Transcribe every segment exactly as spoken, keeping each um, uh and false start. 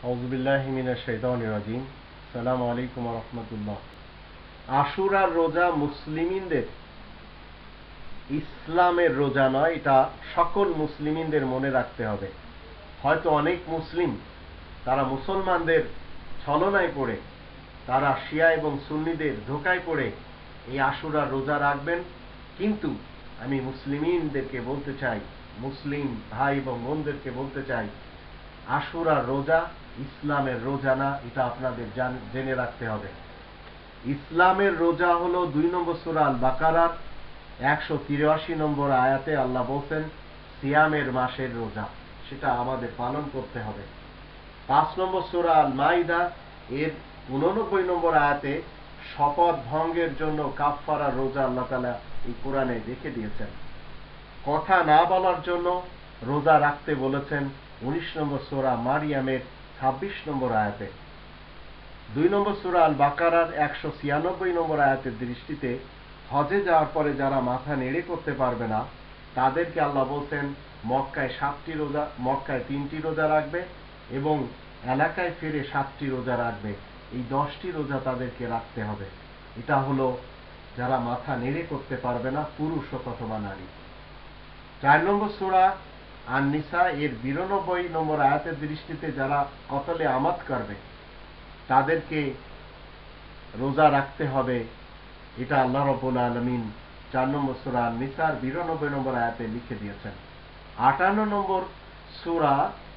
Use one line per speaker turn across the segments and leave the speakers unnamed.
আউযুবিল্লাহি মিনাশ শাইতানির রাজিম। আসসালামু আলাইকুম ওয়া রাহমাতুল্লাহ। আশুরার রোজা মুসলিমিনদের, ইসলামের রোজা নয়, এটা সকল মুসলিমিনদের মনে রাখতে হবে। হয়তো অনেক মুসলিম তারা মুসলমানদের ছলনায় পড়ে, তারা শিয়া এবং সুন্নিদের ধোঁকায় পড়ে এই আশুরার রোজা রাখবেন, কিন্তু আমি মুসলিমিনদেরকে বলতে চাই, মুসলিম ভাই এবং বোনদেরকে বলতে চাই, আশুরার রোজা ইসলামের রোজা না, এটা আপনাদের জেনে রাখতে হবে। ইসলামের রোজা হলো দুই নম্বর সূরা আল বাকারার একশো তিরাশি নম্বর আয়াতে আল্লাহ বলছেন সিয়ামের মাসের রোজা, সেটা আমাদের পালন করতে হবে। পাঁচ নম্বর সূরা আল মাইদা এর উননব্বই নম্বর আয়াতে শপথ ভঙ্গের জন্য কাফফারা রোজা আল্লাহ তাআলা এই কোরআনে রেখে দিয়েছেন। কথা না বলার জন্য রোজা রাখতে বলেছেন উনিশ নম্বর সূরা মারিয়ামের ছাব্বিশ নম্বর আয়াতে। দুই নম্বর সূরা আল বাকারার একশো ছিয়ানব্বই নম্বর আয়াতের দৃষ্টিতে হজে যাওয়ার পরে যারা মাথা নেড়ে করতে পারবে না তাদেরকে আল্লাহ বলছেন মক্কায় সাতটি রোজা, মক্কায় তিনটি রোজা রাখবে এবং এলাকায় ফিরে সাতটি রোজা রাখবে। এই দশটি রোজা তাদেরকে রাখতে হবে। এটা হলো যারা মাথা নেড়ে করতে পারবে না, পুরুষ অথবা নারী। চার নম্বর সূরা আন নিসা এর বিরানব্বই নম্বর আয়াতের দৃষ্টিতে যারা কতলে আমাত করবে তাদেরকে রোজা রাখতে হবে। এটা আল্লাহ রাব্বুল আলামিন চার নম্বর সূরা আন নিসার বিরানব্বই নম্বর আয়াতে লিখে দিয়েছেন। আটান্ন নম্বর সূরা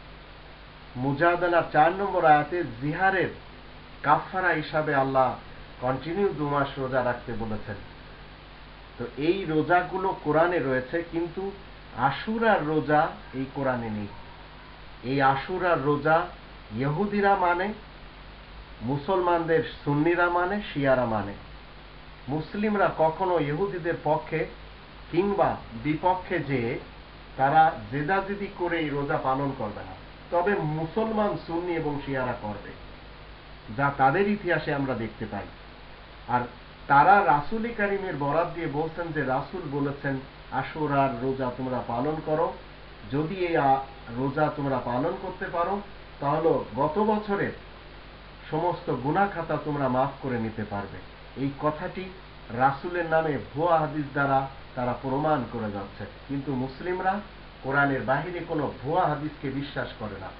মুজাদালার চার নম্বর আয়াতে জিহারের কাফফারা হিসাবে আল্লাহ কন্টিনিউ দু মাস রোজা রাখতে বলেছেন। তো এই রোজাগুলো কোরআনে রয়েছে, কিন্তু আশুরার রোজা এই কোরআনে নেই। এই আশুরার রোজা ইহুদিরা মানে, মুসলমানদের সুন্নিরা মানে, শিয়ারা মানে। মুসলিমরা কখনো ইহুদিদের পক্ষে কিংবা বিপক্ষে যে তারা জেদাজেদি করে এই রোজা পালন করবে না, তবে মুসলমান সুন্নি এবং শিয়ারা করবে, যা তাদের ইতিহাসে আমরা দেখতে পাই। আর তারা রাসূল কারীমের বরাত দিয়ে বলছেন যে রাসূল বলেছেন আশুরার রোজা তোমরা পালন করো, যদি এই রোজা তোমরা পালন করতে পারো তাহলে গত বছরের সমস্ত গুনাহ খাতা তোমরা মাফ করে নিতে পারবে। এই কথাটি রাসূলের নামে ভুয়া হাদিস দ্বারা তারা প্রমাণ করে যাচ্ছে, কিন্তু মুসলিমরা কোরআনের বাহিরে কোনো ভুয়া হাদিসকে বিশ্বাস করে না।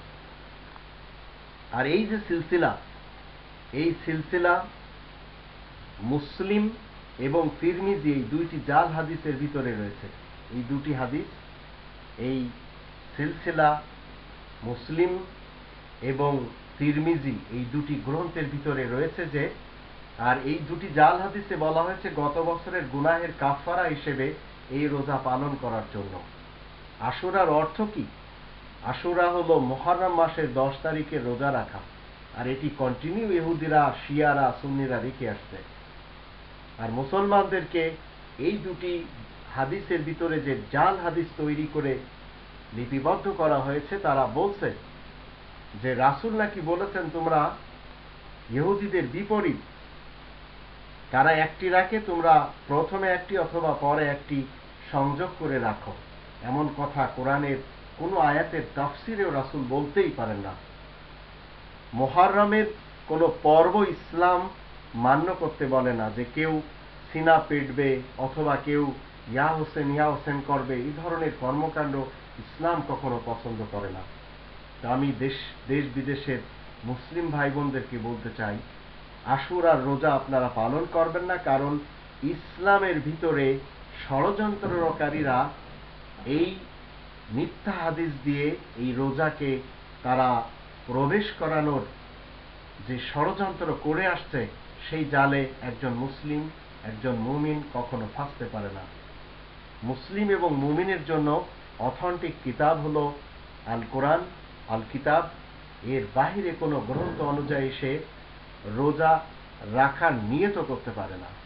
আর এই যে সিলসিলা, এই সিলসিলা মুসলিম এবং তিরমিজি এই দুইটি জাল হাদিসের ভিতরে রয়েছে। এই দুটি হাদিস, এই সিলসিলা মুসলিম এবং তিরমিজি এই দুটি গ্রন্থের ভিতরে রয়েছে যে, আর এই দুটি জাল হাদিসে বলা হয়েছে গত বছরের গুনাহের কাফফারা হিসেবে এই রোজা পালন করার জন্য। আশুরার অর্থ কি? আশুরা হলো মুহররম মাসের দশ তারিখে রোজা রাখা, আর এটি কন্টিনিউ ইহুদিরা, শিয়ারা, সুন্নিরা রেখে আসছে। আর মুসলমানদেরকে এই দুটি হাদিসের ভিতরে যে জাল হাদিস তৈরি করে লিপিবদ্ধ করা হয়েছে, তারা বলছে যে রাসূল নাকি বলেছেন তোমরা ইহুদিদের বিপরীত, তারা একটি রাখে, তোমরা প্রথমে একটি অথবা পরে একটি সংযোগ করে রাখো। এমন কথা কোরআনের কোনো আয়াতের তাফসিরেও রাসূল বলতেই পারেন না। মুহররমের কোনো পর্ব ইসলাম মান্য করতে বলে না, যে কেউ সিনা পিটবে অথবা কেউ ইয়া হোসেন ইয়া হোসেন করবে, এই ধরনের কর্মকাণ্ড ইসলাম কখনো পছন্দ করে না। তা আমি দেশ দেশ বিদেশের মুসলিম ভাই বোনদেরকে বলতে চাই, আশুরার রোজা আপনারা পালন করবেন না, কারণ ইসলামের ভিতরে ষড়যন্ত্রকারীরা এই মিথ্যা হাদিস দিয়ে এই রোজাকে তারা প্রবেশ করানোর যে ষড়যন্ত্র করে আসছে, সেই জালে একজন মুসলিম, একজন মুমিন কখনো ফাঁসতে পারে না। মুসলিম এবং মুমিনের জন্য অথেন্টিক কিতাব হলো আল কোরআন, আল কিতাব। এর বাহিরে কোনো গ্রন্থ অনুযায়ী সে রোজা রাখার নিয়ত করতে পারে না।